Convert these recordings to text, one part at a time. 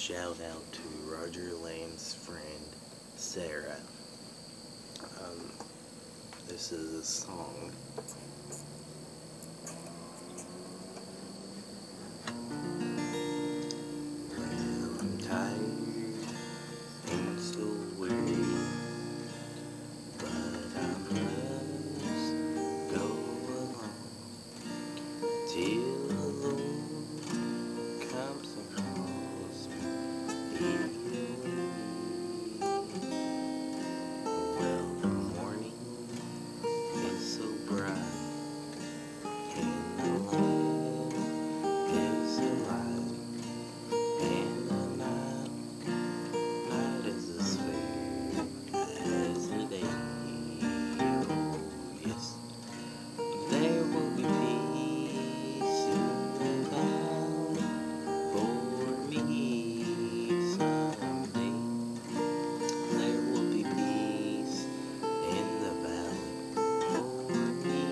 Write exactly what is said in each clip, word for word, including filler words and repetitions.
shout out to Roger Lamb's friend, Sarah. Um, this is a song. Well, I'm tired and so weary, but I must go along till the Lord comes and calls me. Well, the morning is so bright, and the land is alive, and the night, night is as fair as the day. Oh, yes, there will be peace in the valley for me someday. There will be peace in the valley for me.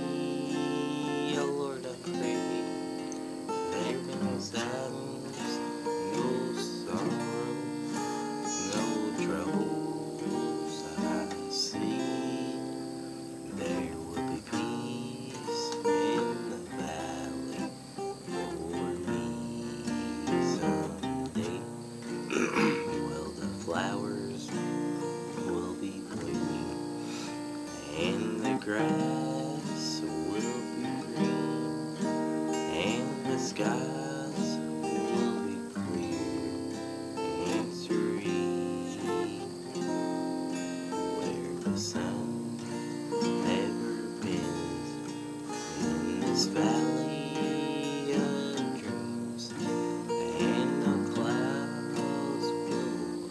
Oh Lord, I pray there be no sadness, no sorrow, no troubles I see. There will be peace in the valley for me someday. Well, the flowers will be blooming, and the grass will be green, and the skies will be clear and serene, where the sun never bends in this valley of dreams, and the clouds will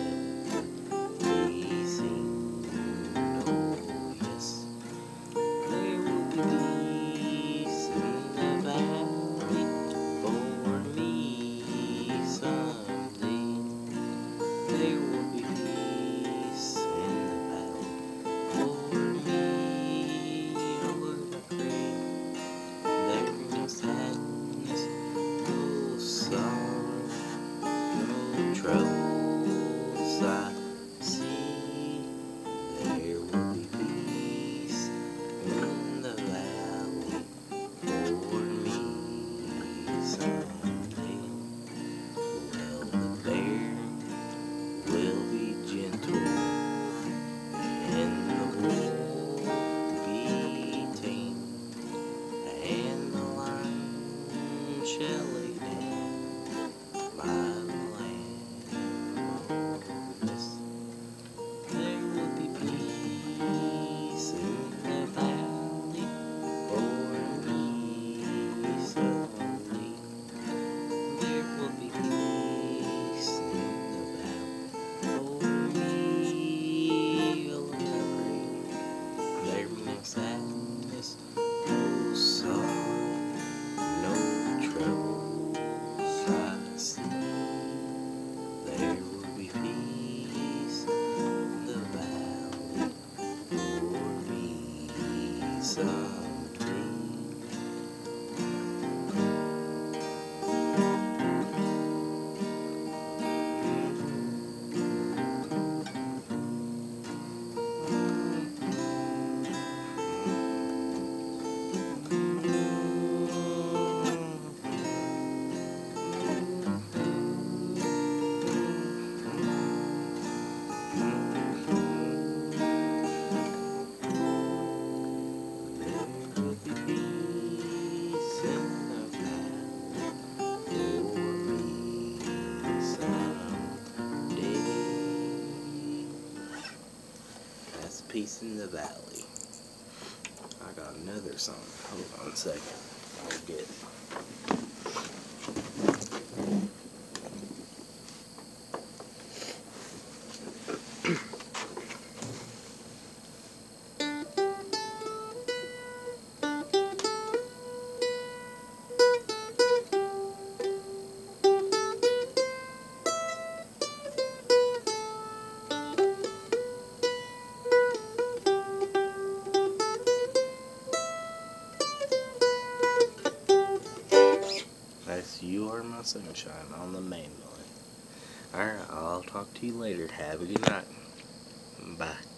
have me sing. Oh yes, there will be peace in the valley for me someday. There will be peace in the valley for me. Oh Lord, I pray there be no sadness, no sorrow, no troubles I see. There will be peace in the valley for me someday. Well, the bear will be gentle, and the wolf be tame, and the lion shall lay down by the lamb. Yes, there will be peace in the valley for me someday. There will be peace in the valley for me. Oh Lord, I pray there be no sadness, no sorrow, no troubles I see. There will be peace in the valley for me someday. There will be peace in the valley for me someday. That's peace in the valley. I got another song. Hold on a second. I'll get it. You Are My Sunshine on the main line. talk to you later. Have a good night. Bye.